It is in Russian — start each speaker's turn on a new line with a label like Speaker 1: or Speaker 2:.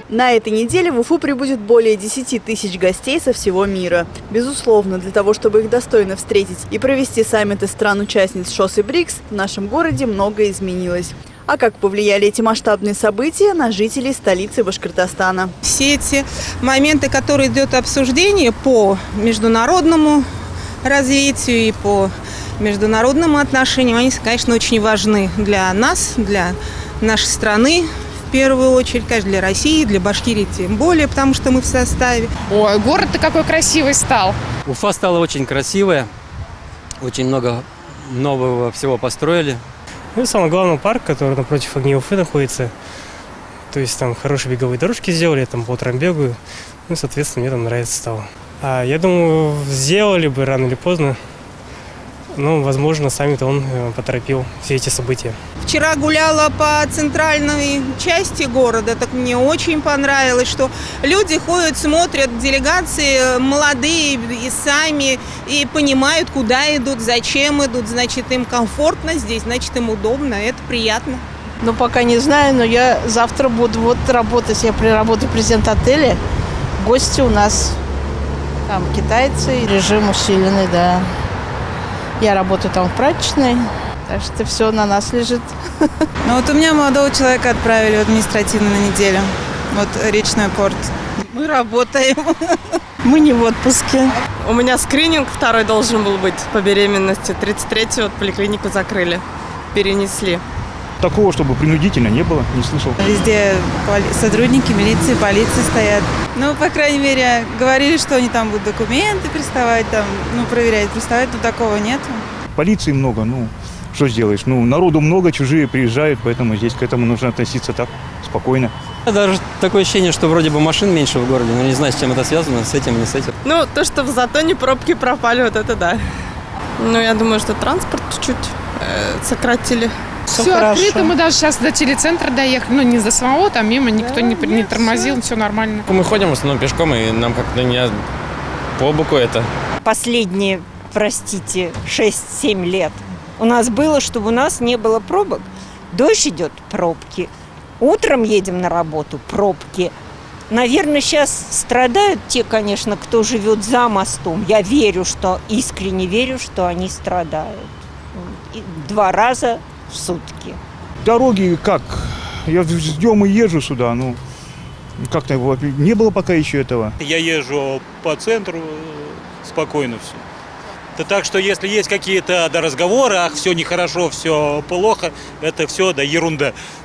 Speaker 1: На этой неделе в Уфу прибудет более 10 тысяч гостей со всего мира. Безусловно, для того, чтобы их достойно встретить и провести саммиты стран-участниц ШОС и БРИКС, в нашем городе многое изменилось. А как повлияли эти масштабные события на жителей столицы Башкортостана?
Speaker 2: Все эти моменты, которые идет обсуждение по международному развитию и по международным отношениям, они, конечно, очень важны для нас, для нашей страны. В первую очередь, конечно, для России, для Башкирии тем более, потому что мы в составе.
Speaker 3: Ой, город-то какой красивый стал.
Speaker 4: Уфа стала очень красивая, очень много нового всего построили.
Speaker 5: Ну и самое главное, парк, который напротив огней Уфы находится. То есть там хорошие беговые дорожки сделали, я там по утрам бегаю. Ну, соответственно, мне там нравится стало. А я думаю, сделали бы рано или поздно. Но, возможно, саммит он поторопил все эти события.
Speaker 2: Вчера гуляла по центральной части города, так мне очень понравилось, что люди ходят, смотрят делегации молодые и сами, и понимают, куда идут, зачем идут, значит, им комфортно здесь, значит, им удобно, это приятно.
Speaker 6: Ну, пока не знаю, но я завтра буду вот работать, я приработаю президент отеля, гости у нас, там китайцы, режим усиленный, да. Я работаю там в прачечной, так что все на нас лежит.
Speaker 7: Ну вот у меня молодого человека отправили в административную на неделю, вот речной порт.
Speaker 6: Мы работаем, мы не в отпуске.
Speaker 8: У меня скрининг второй должен был быть по беременности, 33-й вот поликлинику закрыли, перенесли.
Speaker 9: Такого, чтобы принудительно, не было, не слышал.
Speaker 7: Везде сотрудники милиции, полиции стоят. Ну, по крайней мере, говорили, что они там будут документы приставать, там, ну, проверять, приставать, но такого нет.
Speaker 9: Полиции много, ну, что сделаешь? Ну, народу много, чужие приезжают, поэтому здесь к этому нужно относиться так, спокойно.
Speaker 4: Даже такое ощущение, что вроде бы машин меньше в городе, но не знаю, с чем это связано, с этим, не с этим.
Speaker 8: Ну, то, что в Затоне пробки пропали, вот это да. Ну, я думаю, что транспорт чуть-чуть сократили.
Speaker 3: Все открыто, мы даже сейчас до телецентра доехали, ну не до самого, там мимо никто не тормозил, все нормально.
Speaker 10: Мы ходим в основном пешком, и нам как-то не по боку это.
Speaker 11: Последние, простите, 6-7 лет у нас было, чтобы у нас не было пробок. Дождь идет, пробки. Утром едем на работу, пробки. Наверное, сейчас страдают те, конечно, кто живет за мостом. Я верю, искренне верю, что они страдают. 2 раза в сутки.
Speaker 9: Дороги как? Я с днем и езжу сюда, ну, как-то не было пока еще этого.
Speaker 12: Я езжу по центру, спокойно все. Да так что если есть какие-то разговоры, ах, все нехорошо, все плохо, это все, да, ерунда.